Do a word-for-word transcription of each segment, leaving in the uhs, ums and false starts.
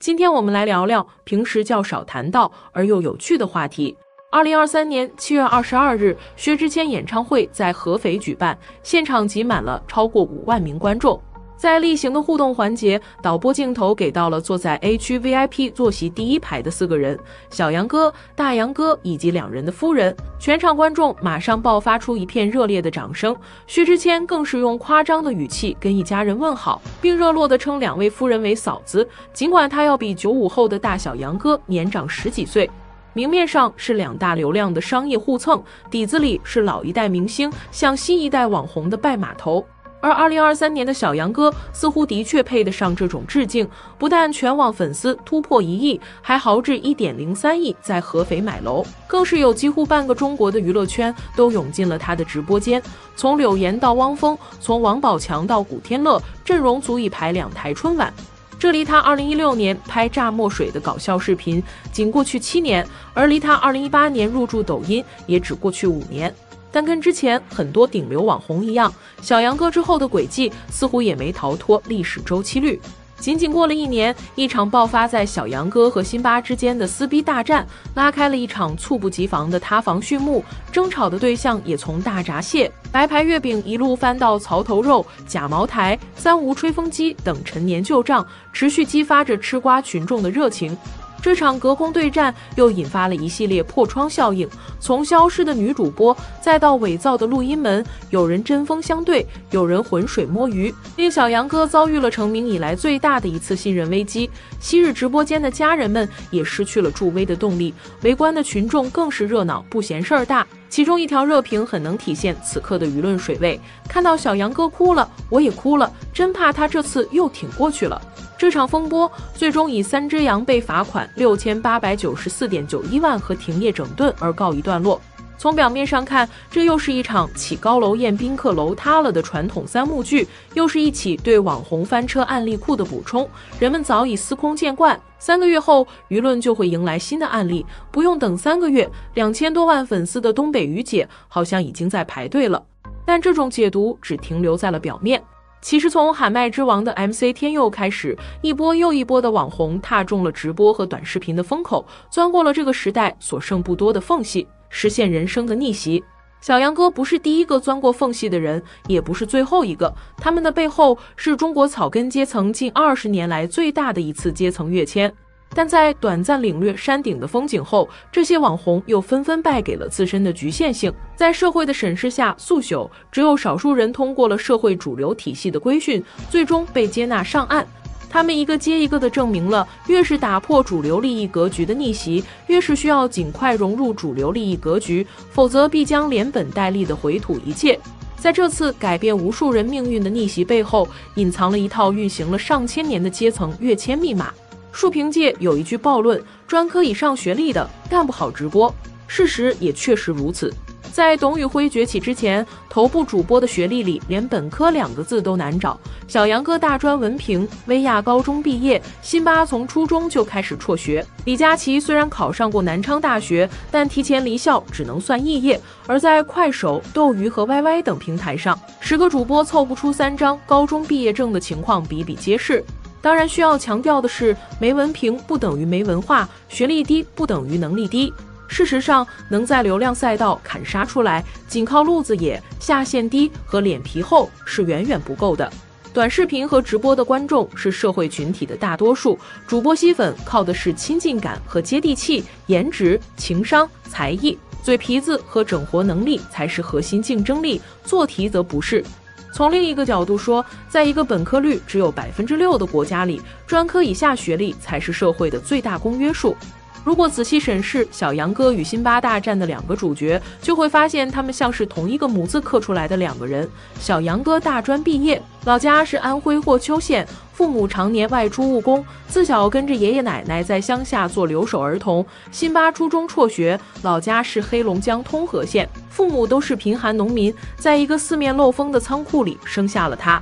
今天我们来聊聊平时较少谈到而又有趣的话题。二零二三年七月二十二日，薛之谦演唱会在合肥举办，现场挤满了超过五万名观众。在例行的互动环节，导播镜头给到了坐在 A 区 V I P 坐席第一排的四个人：小杨哥、大杨哥以及两人的夫人。全场观众马上爆发出一片热烈的掌声，薛之谦更是用夸张的语气跟一家人问好，并热络地称两位夫人为嫂子。尽管他要比九五后的大小杨哥年长十几岁，明面上是两大流量的商业互蹭，底子里是老一代明星向新一代网红的拜码头。而二零二三年的小杨哥似乎的确配得上这种致敬，不但全网粉丝突破一亿，还豪掷 一点零三亿在合肥买楼，更是有几乎半个中国的娱乐圈都涌进了他的直播间。从柳岩到汪峰，从王宝强到古天乐，阵容足以排两台春晚。这离他二零一六年拍炸墨水的搞笑视频仅过去七年，而离他二零一八年入驻抖音也只过去五年。但跟之前很多顶流网红一样，小杨哥之后的轨迹似乎也没逃脱历史周期率。仅仅过了一年，一场爆发在小杨哥和辛巴之间的撕逼大战，拉开了一场猝不及防的塌房序幕。争吵的对象也从大闸蟹、白牌月饼一路翻到槽头肉、假茅台、三无吹风机等陈年旧账，持续激发着吃瓜群众的热情。这场隔空对战又引发了一系列破窗效应，从消失的女主播，再到伪造的录音门，有人针锋相对，有人浑水摸鱼，令小杨哥遭遇了成名以来最大的一次信任危机。昔日直播间的家人们也失去了助威的动力，围观的群众更是热闹不嫌事儿大。其中一条热评很能体现此刻的舆论水位：看到小杨哥哭了，我也哭了，真怕他这次又挺过去了。这场风波最终以三只羊被罚款六千八百九十四点九一万和停业整顿而告一段落。从表面上看，这又是一场起高楼宴宾客楼塌了的传统三幕剧，又是一起对网红翻车案例库的补充，人们早已司空见惯。三个月后，舆论就会迎来新的案例，不用等三个月，两千多万粉丝的东北于姐好像已经在排队了。但这种解读只停留在了表面。其实从喊麦之王的 M C 天佑开始，一波又一波的网红踏中了直播和短视频的风口，钻过了这个时代所剩不多的缝隙，实现人生的逆袭。小杨哥不是第一个钻过缝隙的人，也不是最后一个，他们的背后是中国草根阶层近二十年来最大的一次阶层跃迁。但在短暂领略山顶的风景后，这些网红又纷纷败给了自身的局限性。在社会的审视下，速朽，只有少数人通过了社会主流体系的规训，最终被接纳上岸。他们一个接一个地证明了，越是打破主流利益格局的逆袭，越是需要尽快融入主流利益格局，否则必将连本带利地回吐一切。在这次改变无数人命运的逆袭背后，隐藏了一套运行了上千年的阶层跃迁密码。竖屏界有一句暴论：专科以上学历的干不好直播。事实也确实如此。在董宇辉崛起之前，头部主播的学历里连本科两个字都难找。小杨哥大专文凭，薇娅高中毕业，辛巴从初中就开始辍学。李佳琦虽然考上过南昌大学，但提前离校只能算肄业。而在快手、斗鱼和 Y Y 等平台上，十个主播凑不出三张高中毕业证的情况比比皆是。当然需要强调的是，没文凭不等于没文化，学历低不等于能力低。事实上，能在流量赛道砍杀出来，仅靠路子野、下限低和脸皮厚是远远不够的。短视频和直播的观众是社会群体的大多数，主播吸粉靠的是亲近感和接地气，颜值、情商、才艺、嘴皮子和整活能力才是核心竞争力，做题则不是。从另一个角度说，在一个本科率只有百分之六的国家里，专科以下学历才是社会的最大公约数。如果仔细审视小杨哥与辛巴大战的两个主角，就会发现他们像是同一个模子刻出来的两个人。小杨哥大专毕业，老家是安徽霍邱县，父母常年外出务工，自小跟着爷爷奶奶在乡下做留守儿童。辛巴初中辍学，老家是黑龙江通河县，父母都是贫寒农民，在一个四面漏风的仓库里生下了他。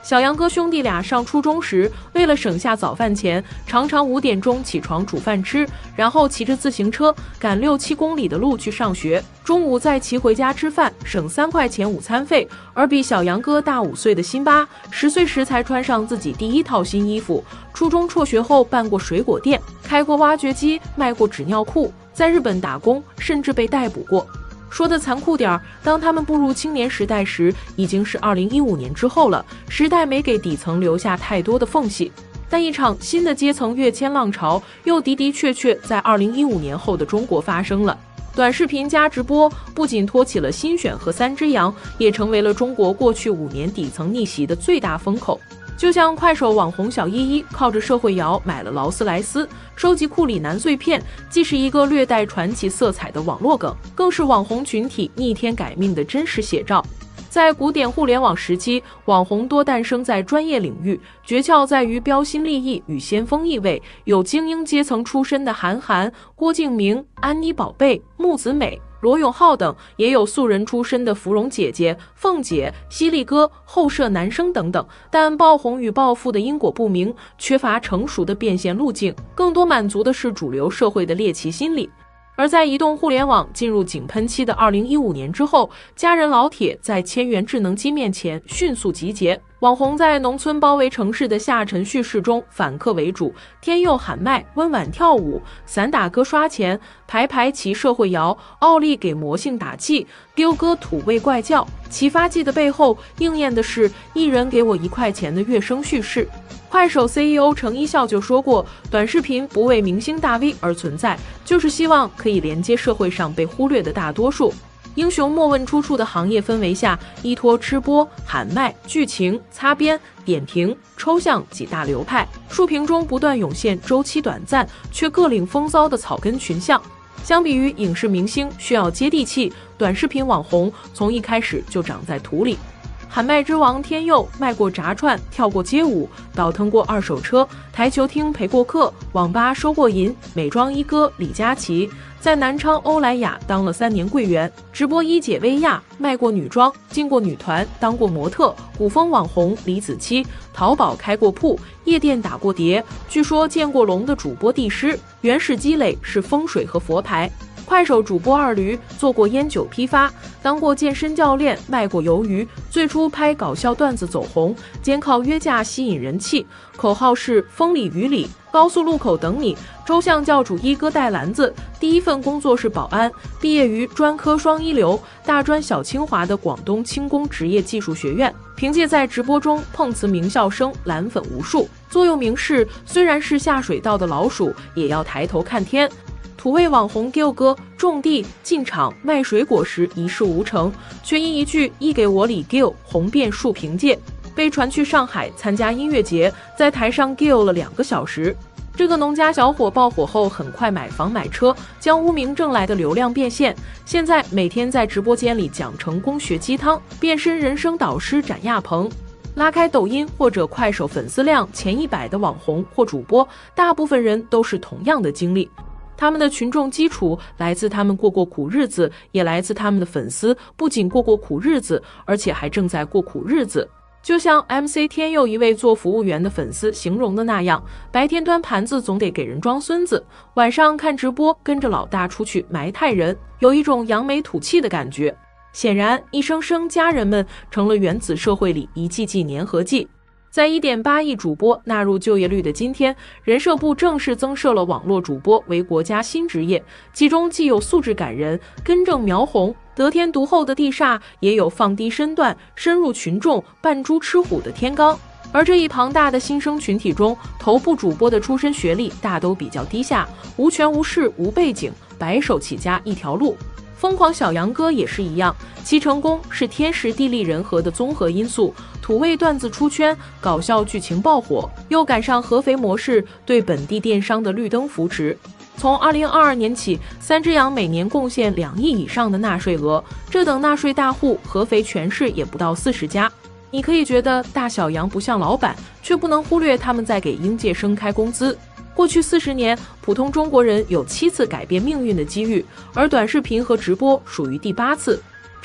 小杨哥兄弟俩上初中时，为了省下早饭钱，常常五点钟起床煮饭吃，然后骑着自行车赶六七公里的路去上学，中午再骑回家吃饭，省三块钱午餐费。而比小杨哥大五岁的辛巴，十岁时才穿上自己第一套新衣服。初中辍学后，办过水果店，开过挖掘机，卖过纸尿裤，在日本打工，甚至被逮捕过。说的残酷点儿，当他们步入青年时代时，已经是二零一五年之后了，时代没给底层留下太多的缝隙。但一场新的阶层跃迁浪潮，又的的确确在二零一五年后的中国发生了。短视频加直播不仅托起了新选和三只羊，也成为了中国过去五年底层逆袭的最大风口。就像快手网红小依依靠着社会摇买了劳斯莱斯，收集库里南碎片，既是一个略带传奇色彩的网络梗，更是网红群体逆天改命的真实写照。在古典互联网时期，网红多诞生在专业领域，诀窍在于标新立异与先锋意味。有精英阶层出身的韩寒、郭敬明、安妮宝贝、木子美、罗永浩等，也有素人出身的芙蓉姐姐、凤姐、犀利哥、后舍男生等等。但爆红与暴富的因果不明，缺乏成熟的变现路径，更多满足的是主流社会的猎奇心理。而在移动互联网进入井喷期的二零一五年之后，家人老铁在千元智能机面前迅速集结。网红在农村包围城市的下沉叙事中反客为主，天佑喊麦，温婉跳舞，散打哥刷钱，排排骑社会摇，奥利给魔性打气，丢哥土味怪叫。启发剂的背后应验的是一人给我一块钱的乐声叙事。快手 C E O 程一笑就说过，短视频不为明星大 V 而存在，就是希望可以连接社会上被忽略的大多数。英雄莫问出处的行业氛围下，依托吃播、喊麦、剧情、擦边、点评、抽象几大流派，竖屏中不断涌现周期短暂却各领风骚的草根群像。相比于影视明星需要接地气，短视频网红从一开始就长在土里。喊麦之王天佑卖过炸串，跳过街舞，倒腾过二手车，台球厅陪过客，网吧收过银，美妆一哥李佳琦在南昌欧莱雅当了三年柜员，直播一姐薇娅卖过女装，进过女团，当过模特，古风网红李子柒淘宝开过铺，夜店打过碟，据说见过龙的主播帝师，原始积累是风水和佛牌。快手主播二驴做过烟酒批发，当过健身教练，卖过鱿鱼。最初拍搞笑段子走红，兼靠约架吸引人气，口号是风里雨里，高速路口等你。抽象教主一哥带篮子，第一份工作是保安，毕业于专科双一流、大专小清华的广东轻工职业技术学院。凭借在直播中碰瓷名校生，蓝粉无数。座右铭是：虽然是下水道的老鼠，也要抬头看天。土味网红 Gill 哥种地进场卖水果时一事无成，却因一句一给我里 Gill 红遍数凭借，被传去上海参加音乐节，在台上 Gill 了两个小时。这个农家小伙爆火后，很快买房买车，将污名挣来的流量变现。现在每天在直播间里讲成功学鸡汤，变身人生导师展亚鹏。拉开抖音或者快手粉丝量前一百的网红或主播，大部分人都是同样的经历。他们的群众基础来自他们过过苦日子，也来自他们的粉丝不仅过过苦日子，而且还正在过苦日子。就像 M C 天佑一位做服务员的粉丝形容的那样，白天端盘子总得给人装孙子，晚上看直播跟着老大出去埋汰人，有一种扬眉吐气的感觉。显然，一声声家人们成了原子社会里一季季粘合剂。在 一点八亿主播纳入就业率的今天，人社部正式增设了网络主播为国家新职业，其中既有素质感人、根正苗红、得天独厚的地煞，也有放低身段、深入群众、扮猪吃虎的天罡。而这一庞大的新生群体中，头部主播的出身学历大都比较低下，无权无势无背景，白手起家一条路。疯狂小杨哥也是一样，其成功是天时地利人和的综合因素。土味段子出圈，搞笑剧情爆火，又赶上合肥模式对本地电商的绿灯扶持。从二零二二年起，三只羊每年贡献两亿以上的纳税额，这等纳税大户，合肥全市也不到四十家。你可以觉得大小羊不像老板，却不能忽略他们在给应届生开工资。过去四十年，普通中国人有七次改变命运的机遇，而短视频和直播属于第八次。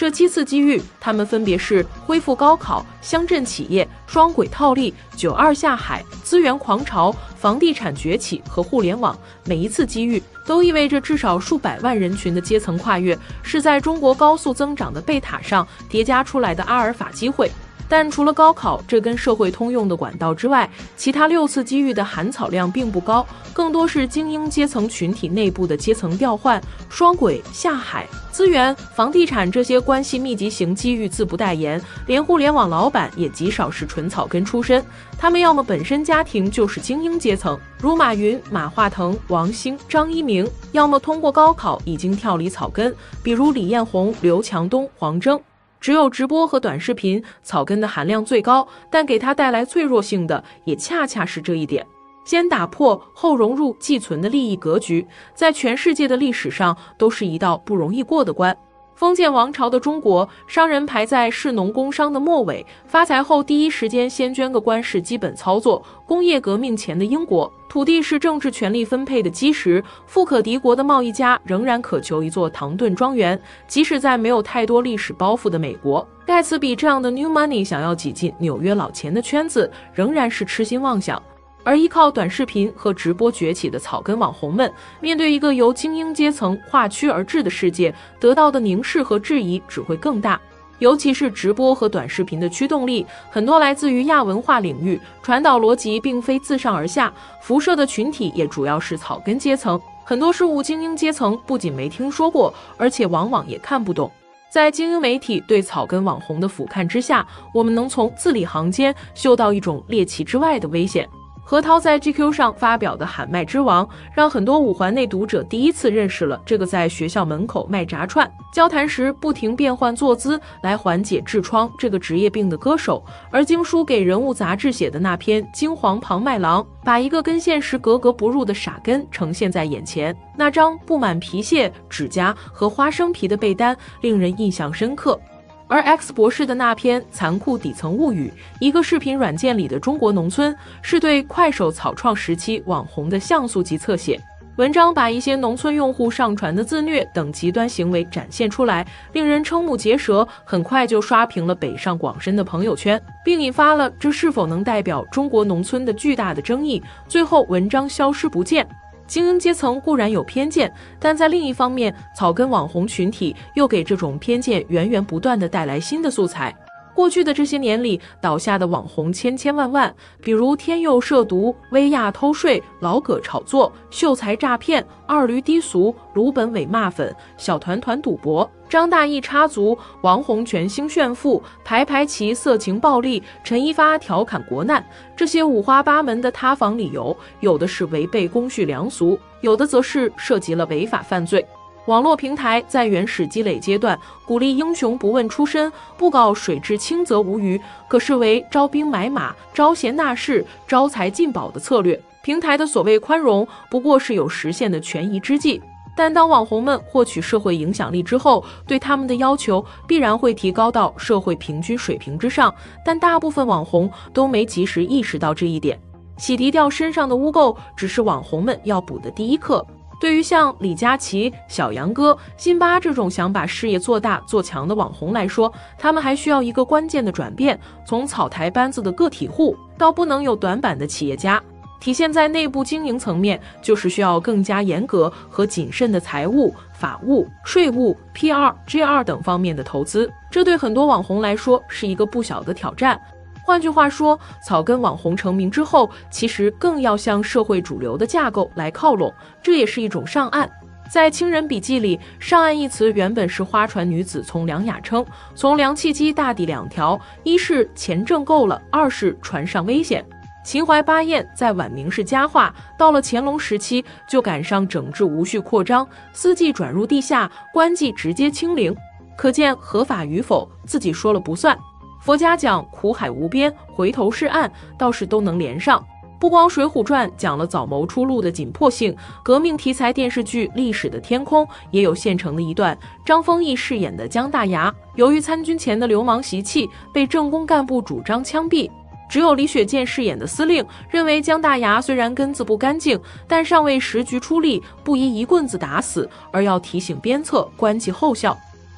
这七次机遇，他们分别是恢复高考、乡镇企业、双轨套利、九二下海、资源狂潮、房地产崛起和互联网。每一次机遇都意味着至少数百万人群的阶层跨越，是在中国高速增长的贝塔上叠加出来的阿尔法机会。但除了高考这根社会通用的管道之外，其他六次机遇的含草量并不高，更多是精英阶层群体内部的阶层调换、双轨、下海、资源、房地产这些关系密集型机遇自不待言，连互联网老板也极少是纯草根出身，他们要么本身家庭就是精英阶层，如马云、马化腾、王兴、张一鸣，要么通过高考已经跳离草根，比如李彦宏、刘强东、黄峥。只有直播和短视频草根的含量最高，但给它带来脆弱性的也恰恰是这一点。先打破后融入既存的利益格局，在全世界的历史上都是一道不容易过的关。封建王朝的中国，商人排在士农工商的末尾，发财后第一时间先捐个官是基本操作。工业革命前的英国，土地是政治权力分配的基石，富可敌国的贸易家仍然渴求一座唐顿庄园。即使在没有太多历史包袱的美国，盖茨比这样的 New Money 想要挤进纽约老钱的圈子，仍然是痴心妄想。而依靠短视频和直播崛起的草根网红们，面对一个由精英阶层划区而至的世界，得到的凝视和质疑只会更大。尤其是直播和短视频的驱动力，很多来自于亚文化领域，传导逻辑并非自上而下，辐射的群体也主要是草根阶层。很多事物精英阶层不仅没听说过，而且往往也看不懂。在精英媒体对草根网红的俯瞰之下，我们能从字里行间嗅到一种猎奇之外的危险。何涛在 G Q 上发表的喊麦之王，让很多五环内读者第一次认识了这个在学校门口卖炸串、交谈时不停变换坐姿来缓解痔疮这个职业病的歌手。而经书给人物杂志写的那篇《金黄庞麦郎》，把一个跟现实格格不入的傻根呈现在眼前。那张布满皮屑、指甲和花生皮的被单，令人印象深刻。而 X 博士的那篇《残酷底层物语》，一个视频软件里的中国农村，是对快手草创时期网红的像素级侧写。文章把一些农村用户上传的自虐等极端行为展现出来，令人瞠目结舌，很快就刷屏了北上广深的朋友圈，并引发了这是否能代表中国农村的巨大的争议。最后文章消失不见。精英阶层固然有偏见，但在另一方面，草根网红群体又给这种偏见源源不断地带来新的素材。过去的这些年里，倒下的网红千千万万，比如天佑涉毒、薇娅偷税、老葛炒作、秀才诈骗、二驴低俗、鲁本伟骂粉、小团团赌博、张大奕插足、王洪全星炫富、排排齐色情暴力、陈一发调侃国难，这些五花八门的塌房理由，有的是违背公序良俗，有的则是涉及了违法犯罪。网络平台在原始积累阶段，鼓励英雄不问出身，不搞水至清则无鱼，可视为招兵买马、招贤纳士、招财进宝的策略。平台的所谓宽容，不过是有实现的权宜之计。但当网红们获取社会影响力之后，对他们的要求必然会提高到社会平均水平之上，但大部分网红都没及时意识到这一点。洗涤掉身上的污垢，只是网红们要补的第一课。对于像李佳琦、小杨哥、辛巴这种想把事业做大做强的网红来说，他们还需要一个关键的转变，从草台班子的个体户到不能有短板的企业家。体现在内部经营层面，就是需要更加严格和谨慎的财务、法务、税务、P R、G R 等方面的投资，这对很多网红来说是一个不小的挑战。换句话说，草根网红成名之后，其实更要向社会主流的架构来靠拢，这也是一种上岸。在《清人笔记》里，上岸一词原本是花船女子从良雅称，从良契机大抵两条：一是钱挣够了，二是船上危险。秦淮八艳在晚明是佳话，到了乾隆时期就赶上整治无序扩张，司机转入地下，官妓直接清零，可见合法与否自己说了不算。佛家讲苦海无边，回头是岸，倒是都能连上。不光《水浒传》讲了早谋出路的紧迫性，革命题材电视剧《历史的天空》也有现成的一段，张丰毅饰演的姜大牙，由于参军前的流氓习气，被政工干部主张枪毙。只有李雪健饰演的司令认为姜大牙虽然根子不干净，但尚未时局出力，不宜一棍子打死，而要提醒鞭策，观其后效。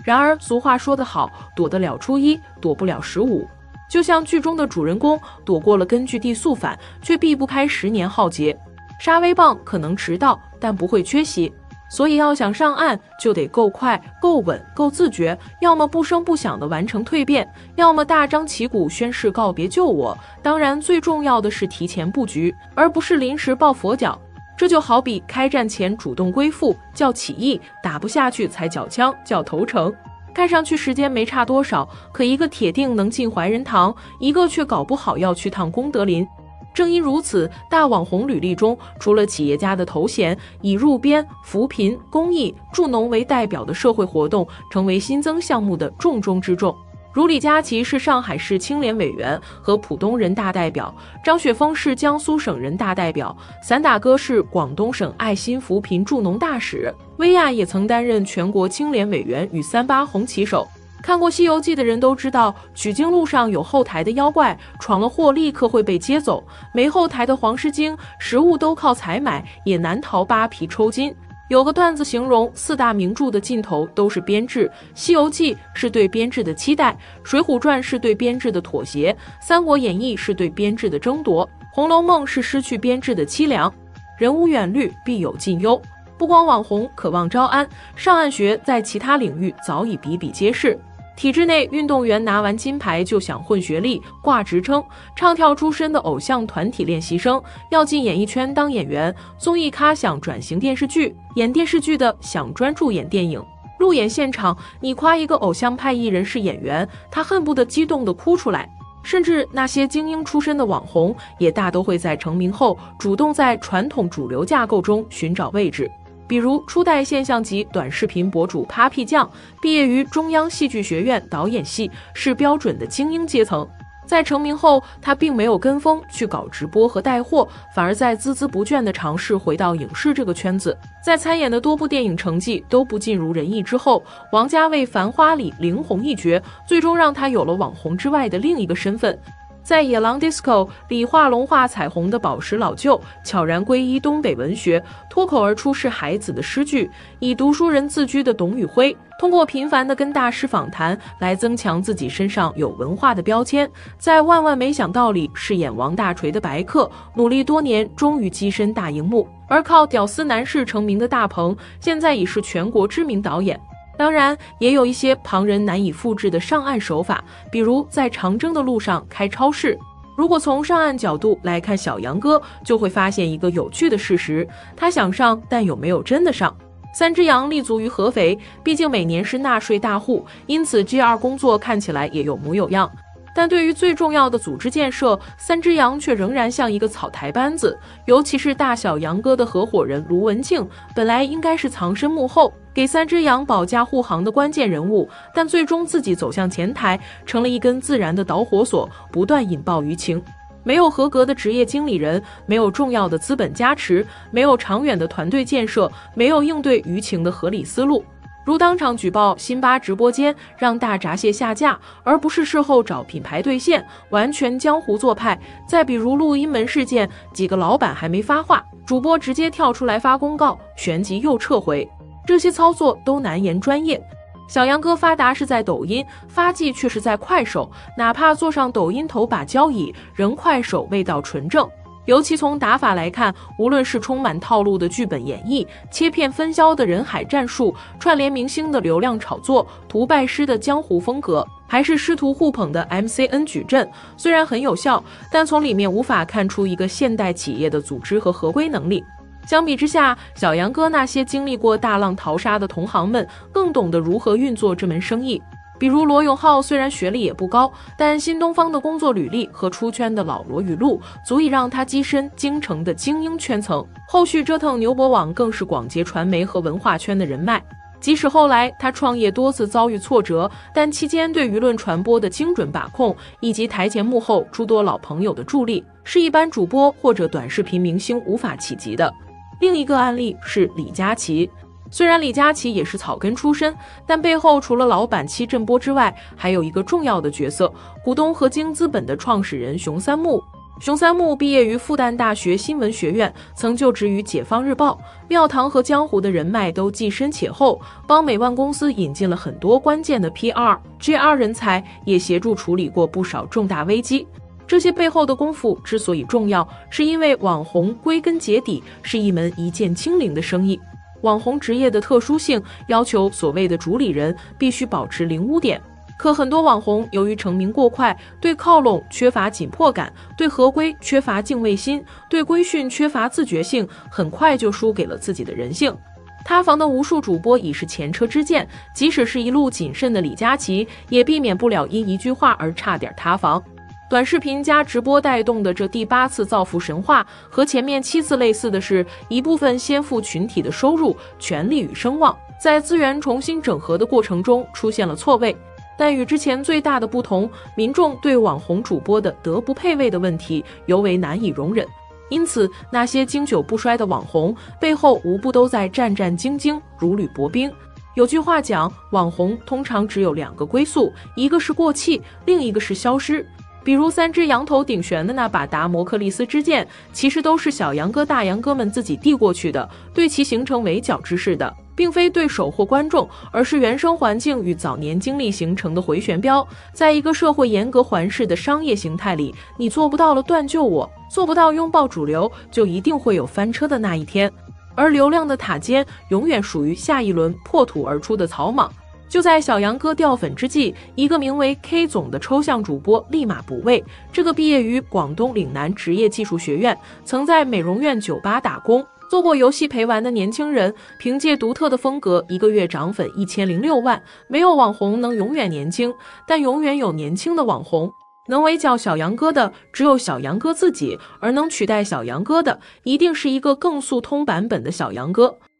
然而俗话说得好，躲得了初一，躲不了十五。就像剧中的主人公躲过了根据地肃反，却避不开十年浩劫。杀威棒可能迟到，但不会缺席。所以要想上岸，就得够快、够稳、够自觉，要么不声不响地完成蜕变，要么大张旗鼓宣誓告别救我。当然，最重要的是提前布局，而不是临时抱佛脚。这就好比开战前主动归附，叫起义；打不下去才缴枪，叫投诚。看上去时间没差多少，可一个铁定能进怀仁堂，一个却搞不好要去趟功德林。正因如此，大网红履历中，除了企业家的头衔，以入编、扶贫、公益、助农为代表的社会活动，成为新增项目的重中之重。如李佳琦是上海市青联委员和浦东人大代表，张雪峰是江苏省人大代表，散打哥是广东省爱心扶贫助农大使，薇娅也曾担任全国青联委员与三八红旗手。看过《西游记》的人都知道，取经路上有后台的妖怪，闯了祸立刻会被接走；没后台的黄狮精，食物都靠采买，也难逃扒皮抽筋。有个段子形容四大名著的尽头都是编制，《西游记》是对编制的期待，《水浒传》是对编制的妥协，《三国演义》是对编制的争夺，《红楼梦》是失去编制的凄凉。人无远虑，必有近忧。不光网红渴望招安，上岸学在其他领域早已比比皆是。体制内运动员拿完金牌就想混学历、挂职称，唱跳出身的偶像团体练习生要进演艺圈当演员，综艺咖想转型电视剧，演电视剧的想专注演电影。路演现场，你夸一个偶像派艺人是演员，他恨不得激动地哭出来。甚至那些精英出身的网红，也大都会在成名后主动在传统主流架构中寻找位置。比如初代现象级短视频博主 Papi 酱，毕业于中央戏剧学院导演系，是标准的精英阶层。在成名后，他并没有跟风去搞直播和带货，反而在孜孜不倦地尝试回到影视这个圈子。在参演的多部电影成绩都不尽如人意之后，王家卫《繁花》里灵红一角，最终让他有了网红之外的另一个身份。在《野狼 disco》里画龙画彩虹的宝石老舅，悄然皈依东北文学，脱口而出是孩子的诗句；以读书人自居的董宇辉，通过频繁的跟大师访谈来增强自己身上有文化的标签；在《万万没想到》里饰演王大锤的白客，努力多年终于跻身大荧幕。而靠屌丝男士成名的大鹏，现在已是全国知名导演。当然，也有一些旁人难以复制的上岸手法，比如在长征的路上开超市。如果从上岸角度来看小杨哥，就会发现一个有趣的事实：他想上，但有没有真的上？三只羊立足于合肥，毕竟每年是纳税大户，因此 G 二 工作看起来也有模有样。但对于最重要的组织建设，三只羊却仍然像一个草台班子。尤其是大小杨哥的合伙人卢文静，本来应该是藏身幕后，给三只羊保驾护航的关键人物，但最终自己走向前台，成了一根自燃的导火索，不断引爆舆情。没有合格的职业经理人，没有重要的资本加持，没有长远的团队建设，没有应对舆情的合理思路。如当场举报辛巴直播间让大闸蟹下架，而不是事后找品牌兑现，完全江湖做派。再比如录音门事件，几个老板还没发话，主播直接跳出来发公告，旋即又撤回，这些操作都难言专业。小杨哥发达是在抖音，发迹却是在快手，哪怕坐上抖音头把交椅，仍快手味道纯正。尤其从打法来看，无论是充满套路的剧本演绎，切片分销的人海战术，串联明星的流量炒作，图拜师的江湖风格，还是师徒互捧的 M C N 矩阵，虽然很有效，但从里面无法看出一个现代企业的组织和合规能力。相比之下，小杨哥那些经历过大浪淘沙的同行们更懂得如何运作这门生意。比如罗永浩虽然学历也不高，但新东方的工作履历和出圈的老罗语录足以让他跻身京城的精英圈层。后续折腾牛博网更是广结传媒和文化圈的人脉。即使后来他创业多次遭遇挫折，但期间对舆论传播的精准把控，以及台前幕后诸多老朋友的助力，是一般主播或者短视频明星无法企及的。另一个案例是李佳琦。虽然李佳琦也是草根出身，但背后除了老板戚振波之外，还有一个重要的角色——股东合京资本的创始人熊三木。 熊三木毕业于复旦大学新闻学院，曾就职于解放日报。庙堂和江湖的人脉都既深且厚，帮美万公司引进了很多关键的 P R、G R 人才，也协助处理过不少重大危机。这些背后的功夫之所以重要，是因为网红归根结底是一门一键清零的生意。网红职业的特殊性要求所谓的主理人必须保持零污点。可很多网红由于成名过快，对靠拢缺乏紧迫感，对合规缺乏敬畏心，对规训缺乏自觉性，很快就输给了自己的人性。塌房的无数主播已是前车之鉴，即使是一路谨慎的李佳琦，也避免不了因一句话而差点塌房。短视频加直播带动的这第八次造富神话，和前面七次类似的是，一部分先富群体的收入、权力与声望，在资源重新整合的过程中出现了错位。但与之前最大的不同，民众对网红主播的德不配位的问题尤为难以容忍。因此，那些经久不衰的网红背后无不都在战战兢兢，如履薄冰。有句话讲，网红通常只有两个归宿，一个是过气，另一个是消失。比如三只羊头顶悬的那把达摩克利斯之剑，其实都是小杨哥大杨哥们自己递过去的，对其形成围剿之势的，并非对手或观众，而是原生环境与早年经历形成的回旋镖。在一个社会严格环视的商业形态里，你做不到了断救我，做不到拥抱主流，就一定会有翻车的那一天。而流量的塔尖永远属于下一轮破土而出的草莽。就在小杨哥掉粉之际，一个名为 K 总的抽象主播立马补位。这个毕业于广东岭南职业技术学院，曾在美容院酒吧打工，做过游戏陪玩的年轻人，凭借独特的风格，一个月涨粉一千零六万。没有网红能永远年轻，但永远有年轻的网红。能围剿小杨哥的只有小杨哥自己，而能取代小杨哥的，一定是一个更速通版本的小杨哥。